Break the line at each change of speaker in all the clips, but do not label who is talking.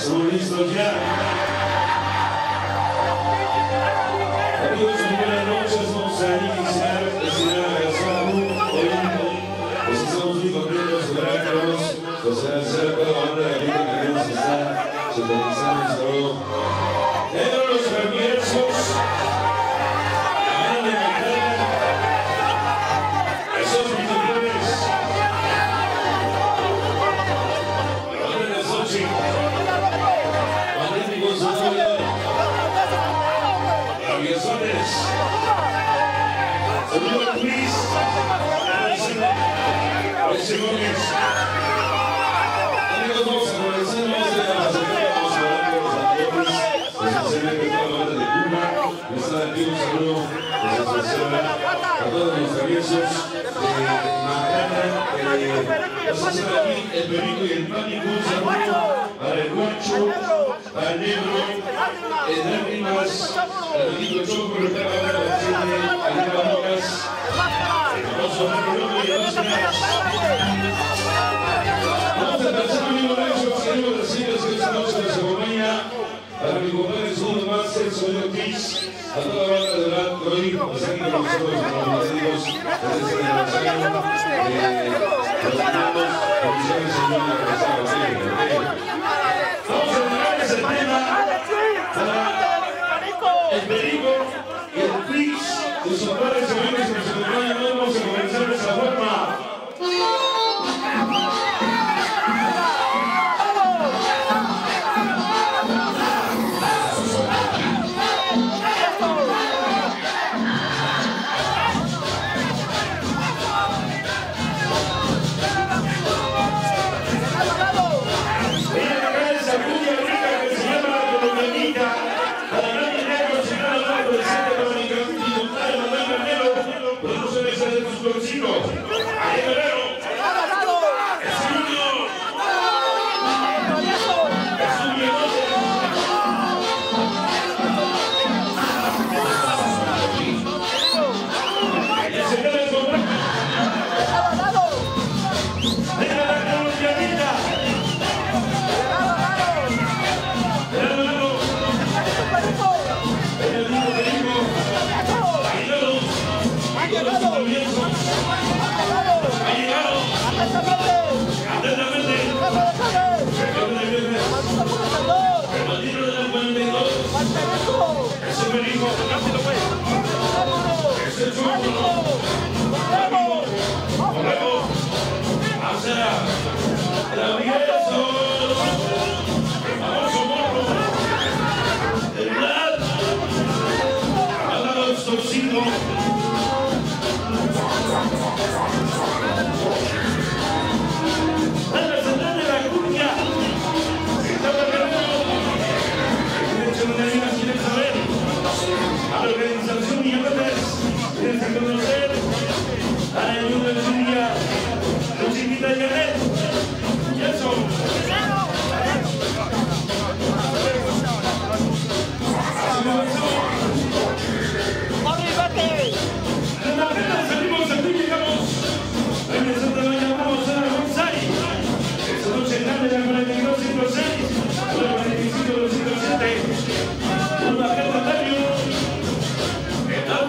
Estamos listos ya. Amigos, muy buenas noches. Vamos a iniciar esta grabación. Hoy pues estamos muy contentos de verlos. Pues agradecer a toda la banda de la gente que nos está sintonizando todo. Pedro los Ramírezos. Ana de Magdalena. Esos millones. Padre de Sochi. Magníficos Sonorio. Traviesones. Saludos a Luis. Luis Gómez. Amigos, vamos a comenzar. Aquí un saludo a todos los traviesos vamos a hacer aquí el Perico y el Pánico. Un saludo para el Guacho, para el Negro, el Lágrimas, el Rico Choco, el Perro de la Chile, el Lucas, el famoso Marco y el Oscar. Vamos a empezar, amigos nuestros, queremos decirles que esta noche nos acompaña para mi compadre segundo más, el sonido Kiss. A toda la banda de verdad, hoy nos aquí con nosotros, como les digo, desde este aniversario, los hermanos, condiciones en una aniversario. Vamos a entregar ese tema para el Perico y el Pix, de sus padres y amigos que nos acompañan. Hoy vamos a comenzar de esa forma.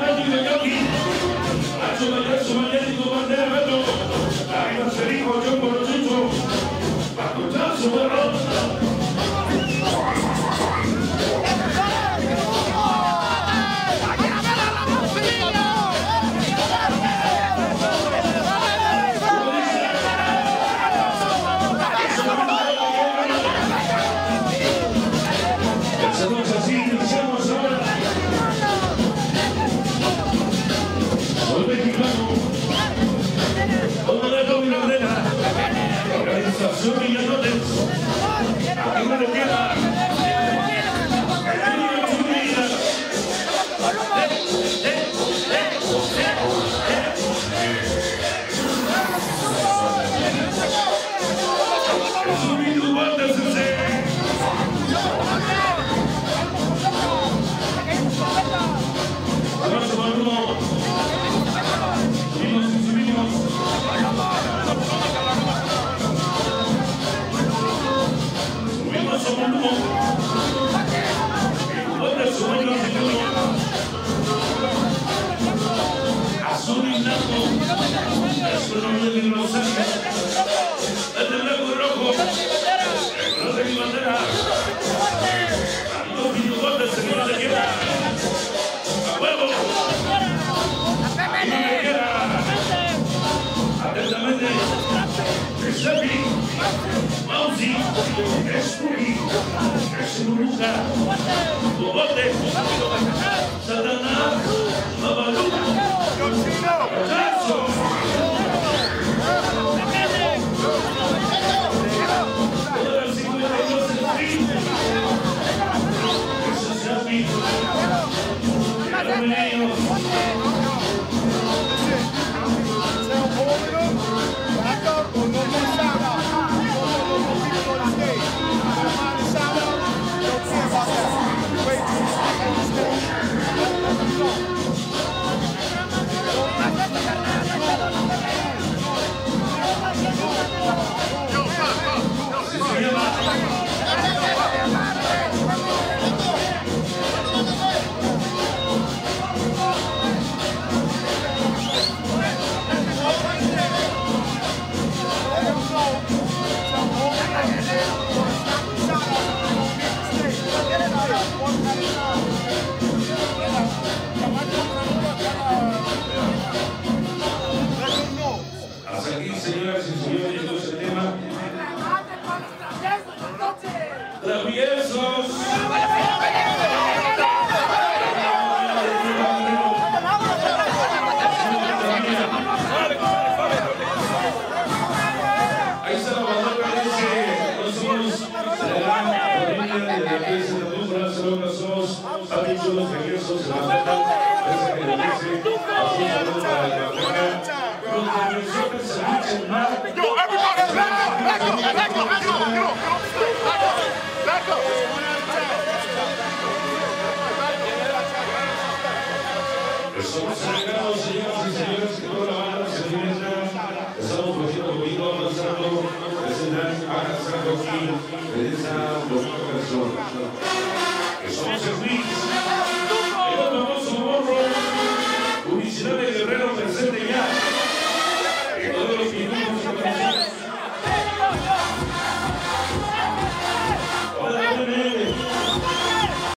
Yo Verde, blanco y rojo. Reconoce mi bandera. Ando mi bote, señor de guerra. A huevo. Aquí de guerra. Atentamente. Giuseppe. Mausi. Spooky. Burbuja. Bobote. Satanás. Babalu. Caso. Todo el 52 en fin. Eso es Sapi. Bienvenido. Hasta aquí, señoras y señores, llegó ese tema. ¡Traviesos! Ahí está la bandera, dice, somos de la familia de la que se traduzca, somos habituales regresos de la bandera, esa que le dice, así saludos para la bandera. Los defensores se luchan mal.
Yo, everybody, back up, back up, back up, back up.
Estamos encargados, señoras y señores, que toda la banda se divierta. Estamos cogiendo conmigo, avanzando, presentan, avanzando aquí en esta bonita canción. Que somos el Mix.